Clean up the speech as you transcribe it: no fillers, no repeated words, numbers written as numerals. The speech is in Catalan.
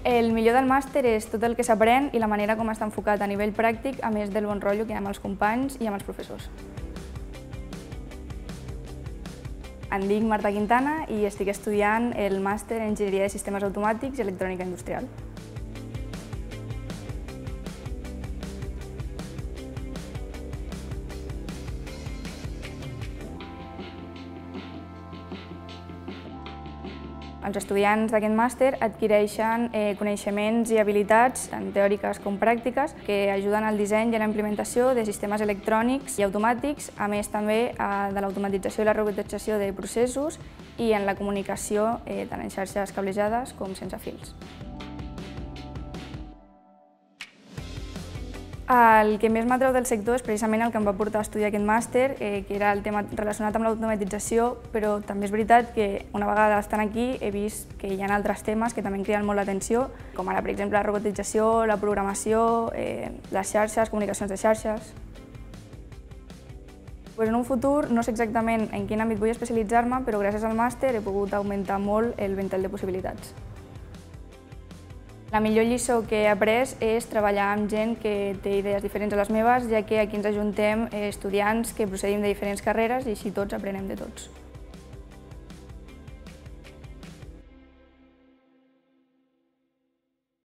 El millor del màster és tot el que s'aprèn i la manera com està enfocat a nivell pràctic, a més del bon rotllo que hi ha amb els companys i amb els professors. Em dic Marta Quintana i estic estudiant el màster en Enginyeria de Sistemes Automàtics i Electrònica Industrial. Els estudiants d'aquest màster adquireixen coneixements i habilitats, tant teòriques com pràctiques, que ajuden al disseny i a la implementació de sistemes electrònics i automàtics, a més també de l'automatització i la robotització de processos i en la comunicació tant en xarxes cablejades com sense fils. El que més m'atreu del sector és precisament el que em va portar a estudiar aquest màster, que era el tema relacionat amb l'automatització, però també és veritat que una vegada estant aquí he vist que hi ha altres temes que també em criden molt l'atenció, com ara, per exemple, la robotització, la programació, les xarxes, comunicacions de xarxes. En un futur no sé exactament en quin àmbit vull especialitzar-me, però gràcies al màster he pogut augmentar molt el ventall de possibilitats. La millor lliçó que he après és treballar amb gent que té idees diferents a les meves, ja que aquí ens ajuntem estudiants que procedim de diferents carreres i així tots aprenem de tots.